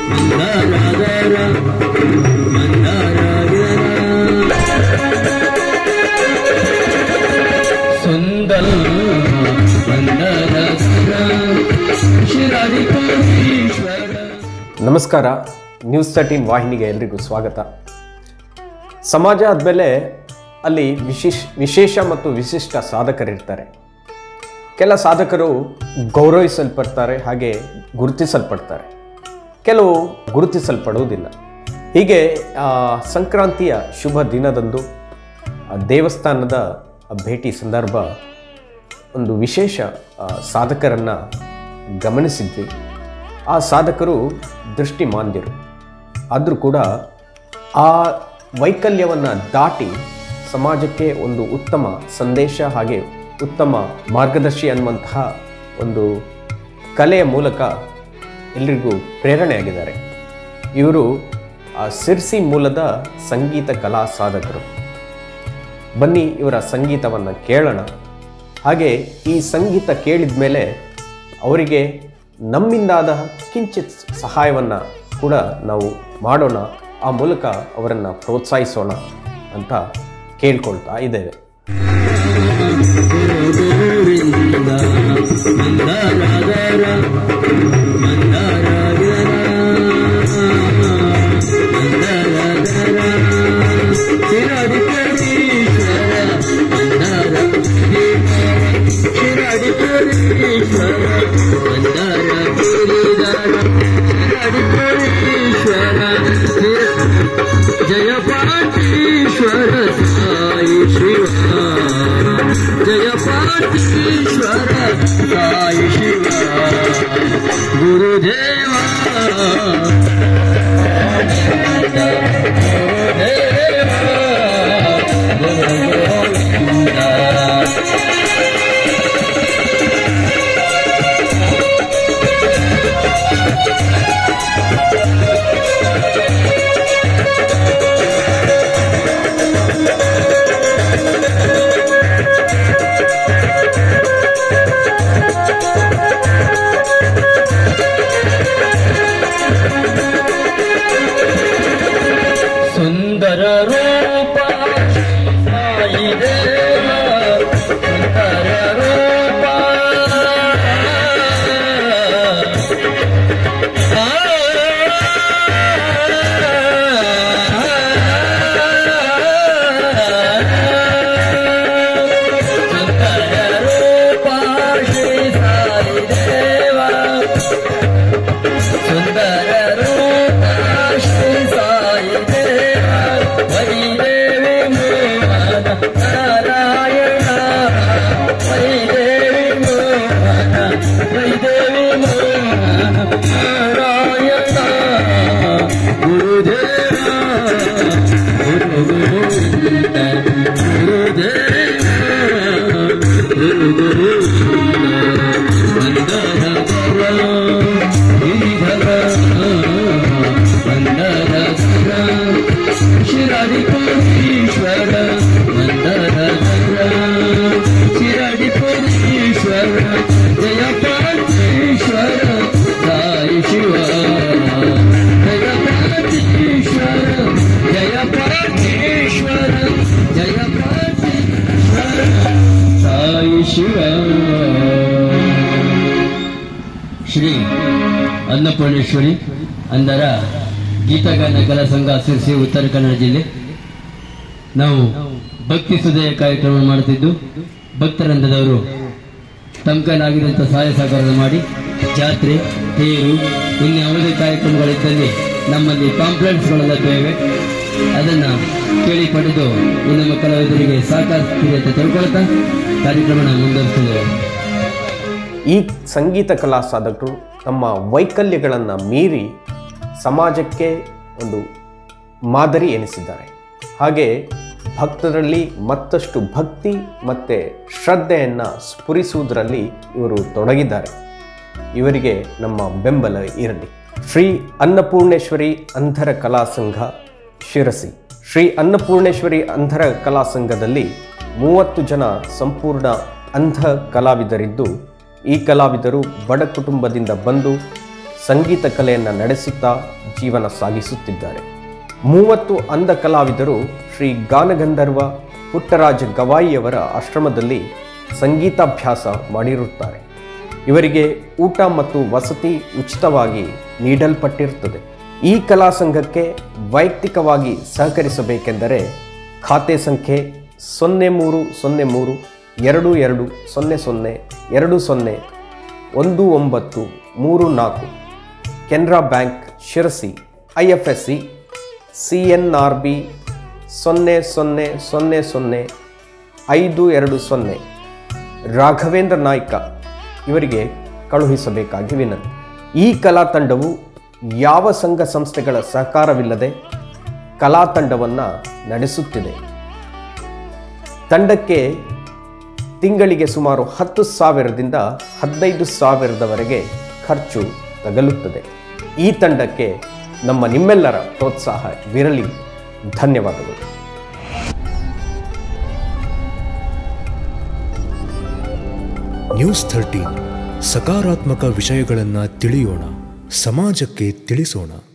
ನಮಸ್ಕಾರ. ನ್ಯೂಸ್ 13 ವಾಹಿನಿಗೆ ಎಲ್ರಿಗೂ ಸ್ವಾಗತ. ಸಮಾಜ ಆದಮೇಲೆ ಅಲ್ಲಿ ವಿಶೇಷ ಮತ್ತು ವಿಶಿಷ್ಟ ಸಾಧಕರಿರ್ತಾರೆ. ಕೆಲ ಸಾಧಕರು ಗೌರವಿಸಲ್ಪಡ್ತಾರೆ, ಹಾಗೆ ಗುರುತಿಸಲ್ಪಡ್ತಾರೆ. ಕೆಲವು ಗುರುತಿಸಲ್ಪಡುವುದಿಲ್ಲ. ಹೀಗೆ ಸಂಕ್ರಾಂತಿಯ ಶುಭ ದಿನದಂದು ದೇವಸ್ಥಾನದ ಭೇಟಿ ಸಂದರ್ಭ ಒಂದು ವಿಶೇಷ ಸಾಧಕರನ್ನು ಗಮನಿಸಿದ್ವಿ. ಆ ಸಾಧಕರು ದೃಷ್ಟಿಮಾಂದ್ಯರು. ಆದರೂ ಕೂಡ ಆ ವೈಕಲ್ಯವನ್ನು ದಾಟಿ ಸಮಾಜಕ್ಕೆ ಒಂದು ಉತ್ತಮ ಸಂದೇಶ ಹಾಗೆ ಉತ್ತಮ ಮಾರ್ಗದರ್ಶಿ ಅನ್ನುವಂತಹ ಒಂದು ಕಲೆಯ ಮೂಲಕ ಎಲ್ಲರಿಗೂ ಪ್ರೇರಣೆಯಾಗಿದ್ದಾರೆ. ಇವರು ಸಿರ್ಸಿ ಮೂಲದ ಸಂಗೀತ ಕಲಾ ಸಾಧಕರು. ಬನ್ನಿ ಇವರ ಸಂಗೀತವನ್ನು ಕೇಳೋಣ. ಹಾಗೆ ಈ ಸಂಗೀತ ಕೇಳಿದ ಮೇಲೆ ಅವರಿಗೆ ನಮ್ಮಿಂದಾದ ಕಿಂಚಿತ್ ಸಹಾಯವನ್ನು ಕೂಡ ನಾವು ಮಾಡೋಣ, ಆ ಮೂಲಕ ಅವರನ್ನು ಪ್ರೋತ್ಸಾಹಿಸೋಣ ಅಂತ ಕೇಳ್ಕೊಳ್ತಾ ಇದ್ದೇವೆ. जय पाटीश्वर साई शिवा, जय पाटीश्वर साई शिवा, गुरुदेवा सुंदर रूप साई देवा, सुंदर रूप सुंदर रूप श्री साई देवा, सुंदर रूप श्री साई देवा, वै देवी मोहन नारायण, वै देवी मोहन, वै देवी मोहन नारायण, गुरुदेवा गुरु गोविंद, गुरुदेवा गुरु गोविंद, वंदन करो गिरिधर, वंदन करो शिराडिपुरीश्वर, वंदन करो शिराडिपुरीश्वर, जय पाटीश्वर साई शिवा, जय पाटीश्वर, जय पाटीश्वर, जय पाटीश्वर साई शिवा. ಶ್ರೀ ಅನ್ನಪೂರ್ಣೇಶ್ವರಿ ಅಂದರ ಗೀತಗಾನ ಕಲಾ ಸಂಘ ಸಿರ್ಸಿ ಉತ್ತರ ಕನ್ನಡ ಜಿಲ್ಲೆ. ನಾವು ಭಕ್ತಿ ಸುದಯ ಕಾರ್ಯಕ್ರಮ ಮಾಡುತ್ತಿದ್ದು, ಭಕ್ತರಂದದವರು ತಮ್ಮ ಕೈಲಾಗಿರುವಂಥ ಸಹಾಯ ಸಹಕಾರ ಮಾಡಿ ಜಾತ್ರೆ, ತೇರು, ಇನ್ನು ಯಾವುದೇ ಕಾರ್ಯಕ್ರಮಗಳಿದ್ದಲ್ಲಿ ನಮ್ಮಲ್ಲಿ ಪಾಂಪ್ಲೆಟ್ಸ್ಗಳು ಲಭ್ಯವಿವೆ. ಅದನ್ನು ಕೇಳಿ ಪಡೆದು ನಮ್ಮ ಕಲಾವಿದರಿಗೆ ಸಾಕಾಗ್ತಿದೆ ಅಂತ ತಿಳ್ಕೊಳ್ತಾ ಕಾರ್ಯಕ್ರಮನ ಮುಂದುವರಿಸಿದ್ದೇವೆ. ಈ ಸಂಗೀತ ಕಲಾ ಸಾಧಕರು ತಮ್ಮ ವೈಕಲ್ಯಗಳನ್ನು ಮೀರಿ ಸಮಾಜಕ್ಕೆ ಒಂದು ಮಾದರಿ ಎನಿಸಿದ್ದಾರೆ. ಹಾಗೆ ಭಕ್ತರಲ್ಲಿ ಮತ್ತಷ್ಟು ಭಕ್ತಿ ಮತ್ತು ಶ್ರದ್ಧೆಯನ್ನು ಸ್ಫುರಿಸುವುದರಲ್ಲಿ ಇವರು ತೊಡಗಿದ್ದಾರೆ. ಇವರಿಗೆ ನಮ್ಮ ಬೆಂಬಲ ಇರಲಿ. ಶ್ರೀ ಅನ್ನಪೂರ್ಣೇಶ್ವರಿ ಅಂಧರ ಕಲಾ ಸಂಘ ಶಿರಸಿ. ಶ್ರೀ ಅನ್ನಪೂರ್ಣೇಶ್ವರಿ ಅಂಧರ ಕಲಾ ಸಂಘದಲ್ಲಿ 30 ಜನ ಸಂಪೂರ್ಣ ಅಂಧ ಕಲಾವಿದರಿದ್ದು, ಈ ಕಲಾವಿದರು ಬಡ ಕುಟುಂಬದಿಂದ ಬಂದು ಸಂಗೀತ ಕಲೆಯನ್ನು ನಡೆಸುತ್ತಾ ಜೀವನ ಸಾಗಿಸುತ್ತಿದ್ದಾರೆ. 30 ಅಂಧ ಕಲಾವಿದರು ಶ್ರೀ ಗಾನಗಂಧರ್ವ ಪುಟ್ಟರಾಜ ಗವಾಯಿಯವರ ಆಶ್ರಮದಲ್ಲಿ ಸಂಗೀತಾಭ್ಯಾಸ ಮಾಡಿರುತ್ತಾರೆ. ಇವರಿಗೆ ಊಟ ಮತ್ತು ವಸತಿ ಉಚಿತವಾಗಿ ನೀಡಲ್ಪಟ್ಟಿರುತ್ತದೆ. ಈ ಕಲಾ ಸಂಘಕ್ಕೆ ವೈಯಕ್ತಿಕವಾಗಿ ಸಹಕರಿಸಬೇಕೆಂದರೆ ಖಾತೆ ಸಂಖ್ಯೆ 033200201934 Canara Bank Sirsi IFSC CNRB 0000520 Raghavendra Naik ಇವರಿಗೆ ಕಳುಹಿಸಬೇಕಾಗಿ ವಿನಂತಿ. ಈ ಕಲಾ ತಂಡವು ಯಾವ ಸಂಘ ಸಂಸ್ಥೆಗಳ ಸಹಕಾರವಿಲ್ಲದೆ ಕಲಾ ತಂಡವನ್ನು ನಡೆಸುತ್ತಿದೆ. ತಂಡಕ್ಕೆ ತಿಂಗಳಿಗೆ ಸುಮಾರು 10,000ದಿಂದ 15,000ದವರೆಗೆ ಖರ್ಚು ತಗಲುತ್ತದೆ. ಈ ತಂಡಕ್ಕೆ ನಿಮ್ಮೆಲ್ಲರ ಪ್ರೋತ್ಸಾಹವಿರಲಿ. ಧನ್ಯವಾದಗಳು. ನ್ಯೂಸ್ 13 ಸಕಾರಾತ್ಮಕ ವಿಷಯಗಳನ್ನು ತಿಳಿಯೋಣ, ಸಮಾಜಕ್ಕೆ ತಿಳಿಸೋಣ.